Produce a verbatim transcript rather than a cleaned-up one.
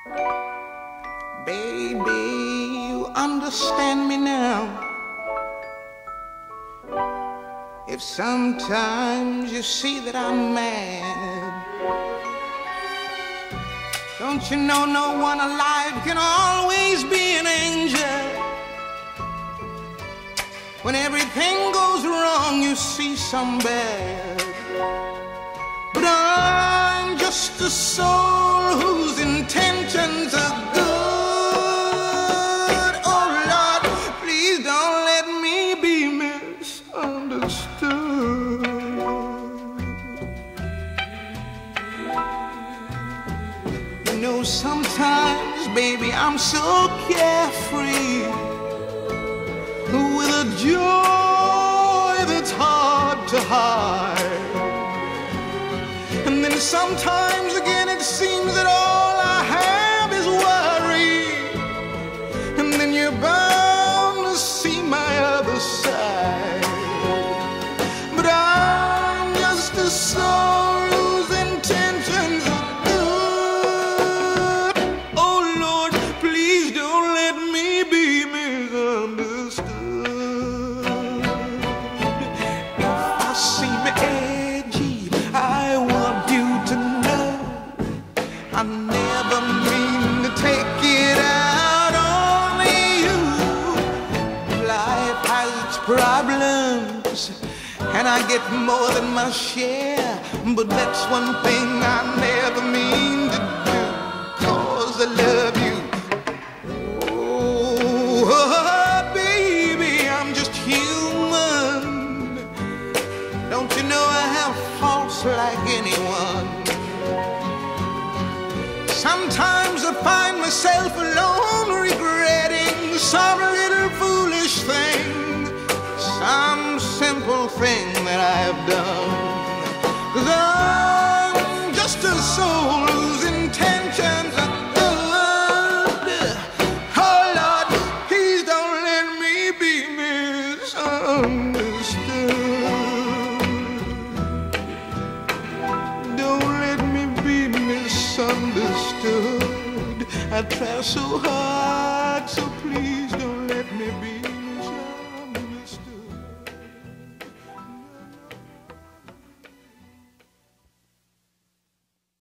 Baby, you understand me now. If sometimes you see that I'm mad, don't you know no one alive can always be an angel? When everything goes wrong, you see some bad. But I'm just a soul whose intentions are good. Oh Lord, please don't let me be misunderstood. You know, sometimes, baby, I'm so carefree, with a joy that's hard to hide. And then sometimes again it seems that all I have is worry. And then you're bound to see my other side. But I'm just a soul whose intentions are good. Oh Lord, please don't let me be misunderstood. I never mean to take it out on you. Life has its problems, and I get more than my share. But that's one thing I never mean to do, 'cause I love you. Oh, baby, I'm just human. Don't you know I have faults like anyone? Sometimes I find myself alone, regretting some little foolish thing, some simple thing that I've done. 'Cause I'm just a soul whose intentions are good. Oh Lord, please don't let me be misunderstood. Don't let me be misunderstood. I try so hard, so please don't let me be